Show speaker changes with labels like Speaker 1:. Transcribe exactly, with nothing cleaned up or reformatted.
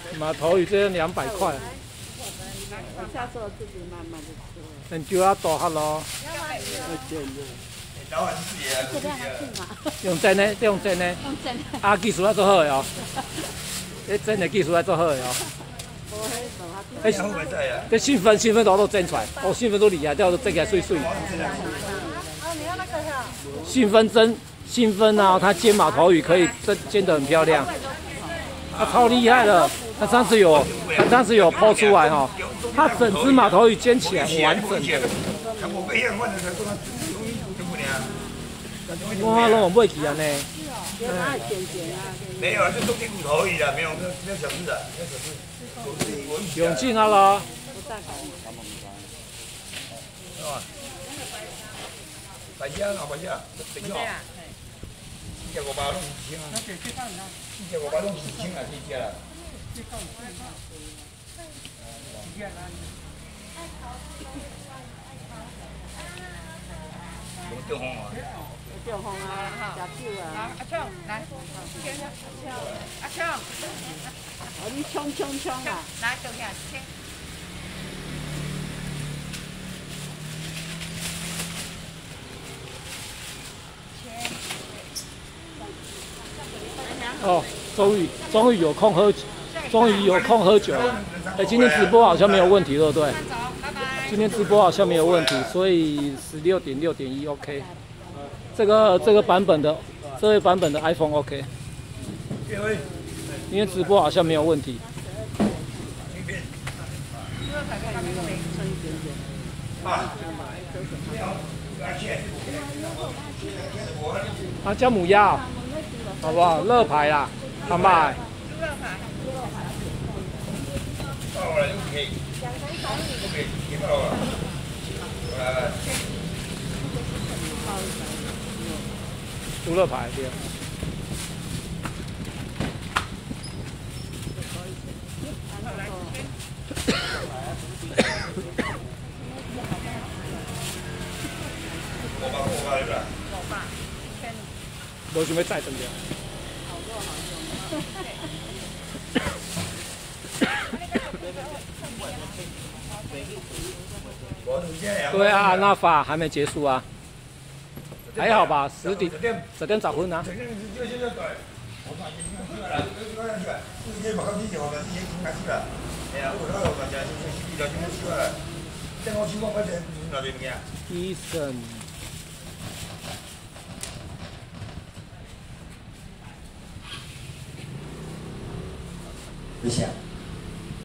Speaker 1: 马头鱼这样两百块。
Speaker 2: 我下次我自己慢慢的吃。
Speaker 1: 你就要多哈咯。
Speaker 2: 这两个是嘛？
Speaker 1: 用真的，用真的。
Speaker 2: 用真的。
Speaker 1: 啊，技术要做好的哦。这真的技术要做好的哦。哎，这兴奋兴奋都都蒸出来，哦，兴奋都厉害，这都蒸起来碎碎。兴奋蒸兴奋啊，它煎马头鱼可以蒸煎得很漂亮，它超厉害的。它上次有，它上次有抛出来哈，它整只马头鱼煎起来很完整的。哇，拢买起啊呢？
Speaker 3: 没有啊，就冬天骨头而已啦，没有没有没有小只的，没有小只。
Speaker 1: 永进啊啦。
Speaker 3: 大只啊，大只啊，大只啊。四只五百拢五千啊。四只五百拢四千啊，这只啦。用钓风啊。
Speaker 2: 钓风啊，食酒啊。阿昌，来，阿昌，哦，你冲冲冲啊！来，坐下，请。
Speaker 1: 哦，终于终于有空喝，终于有空喝酒了。哎，今天直播好像没有问题，对不对？今天直播好像没有问题，所以十六点六点一 OK。这个这个版本的，这个版本的 iPhone OK。因为直播好像没有问题。啊，姜母鸭，好不好？乐牌啦，好卖。猪乐牌对。无想要再等了。对啊，那法还没结束啊，还好吧，十点十点十分啊。医生。
Speaker 3: 没钱。